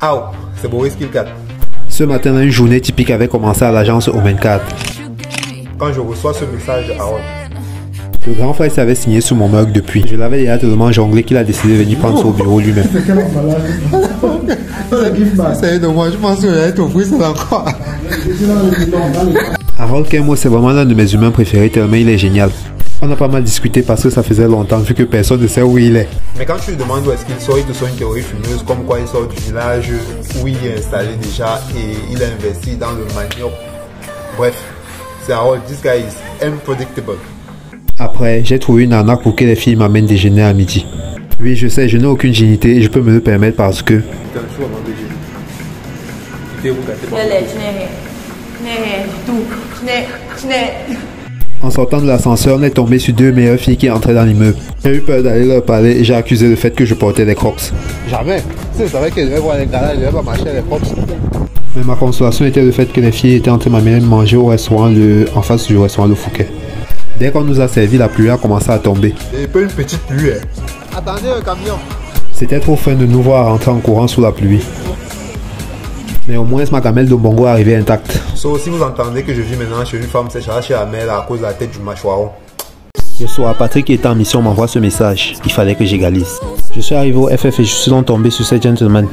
Ah, c'est Boris Kilcat. Ce matin, une journée typique avait commencé à l'agence Omen 4. Quand je reçois ce message de Harold, le grand frère s'avait signé sous mon mug depuis. Je l'avais déjà tellement jonglé qu'il a décidé de venir prendre ça au bureau lui-même. c'est dommage, je pense que j'allais t'offrir ça encore. Harold Kemo, c'est vraiment l'un de mes humains préférés tellement il est génial. On a pas mal discuté parce que ça faisait longtemps vu que personne ne sait où il est. Mais quand tu lui demandes où est-ce qu'il sort, il te sort une théorie fumeuse comme quoi il sort du village où il est installé déjà et il a investi dans le manioc. Bref, c'est Harold, this guy is unpredictable. Après, j'ai trouvé une arnaque pour que les filles m'amènent déjeuner à midi. Oui, je sais, je n'ai aucune génité et je peux me le permettre parce que... En sortant de l'ascenseur, on est tombé sur deux meilleures filles qui entraient dans l'immeuble. J'ai eu peur d'aller leur parler et j'ai accusé le fait que je portais des crocs. Jamais. Si je savais qu'elle devait voir les gars, je devais pas marcher les crocs. Mais ma consolation était le fait que les filles étaient en train de m'amener manger au restaurant en face du restaurant Le Fouquet. Dès qu'on nous a servi, la pluie a commencé à tomber. Et pas une petite pluie, hein. Attendez un camion. C'était trop fun de nous voir rentrer en courant sous la pluie. Mais au moins ma gamelle de bongo arrivait intacte. So, si vous entendez que je vis maintenant chez une femme sécheresse chez la mère à cause de la tête du mâchoiron. Le soir, Patrick qui était en mission m'envoie ce message. Il fallait que j'égalise. Je suis arrivé au FF et je suis donc tombé sur ces gentlemen.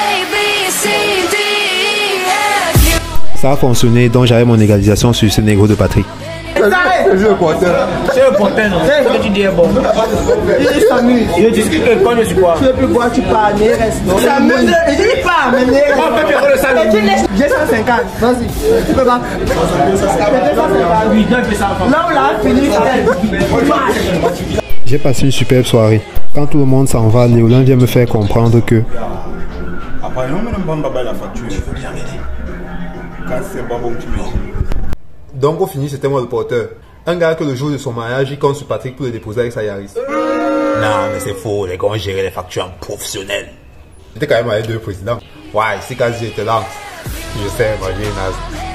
Ça a fonctionné, donc j'avais mon égalisation sur ce négro de Patrick. C'est le porteur. C'est le porteur, non? C'est ce que tu dis est bon. Il s'amuse. Il discute que quand je suis quoi? Tu veux plus boire, tu pars, mais reste. Il s'amuse. Il dit pas, mais reste. On peut faire le salaire. Et tu laisses. J'ai 150. Vas-y. Tu peux pas. Oui, donne ça. Là où là, fini. J'ai passé une superbe soirée. Quand tout le monde s'en va, Léolin vient me faire comprendre que... Après, non, mais on va pas la facture. Je veux bien m'aider. Quand c'est pas bon, tu me dis. Donc au fini c'était moi le porteur. Un gars que le jour de son mariage il compte sur Patrick pour le déposer avec sa Yaris. Non mais c'est faux, les gars ont géré les factures en professionnel. J'étais quand même avec deux présidents. Ouais, ici quasi était là. Je sais, moi j'ai une as.